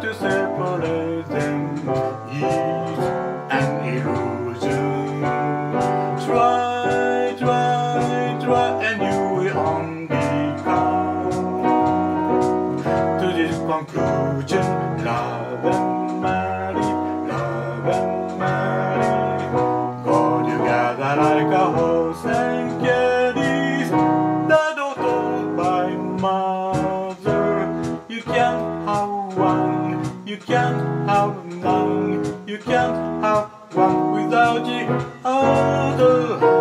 to separate them is an illusion. Try, try, try, and you will only come to this conclusion. Love and marry, love and marry. Go together like a horse and carriage. That told by mother. You can't have one, you can't have none. You can't have one without the other.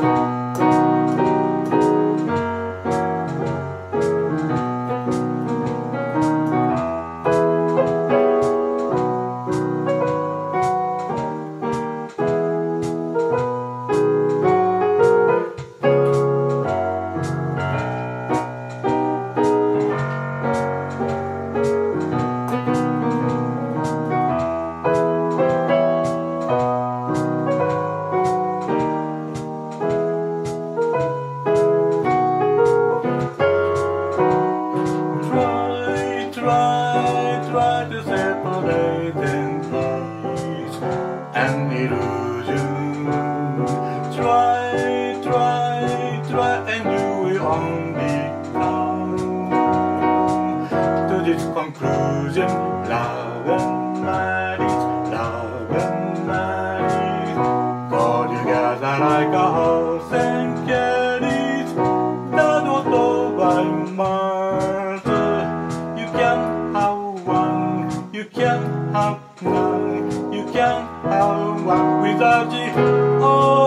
Try to separate them is an illusion. Try, try, try, and you will only come to this conclusion. Love and marriage, love and marriage. Go together like a horse and carriage. That was told by mother. You can't have one, you can't have none. You can't have one without the other.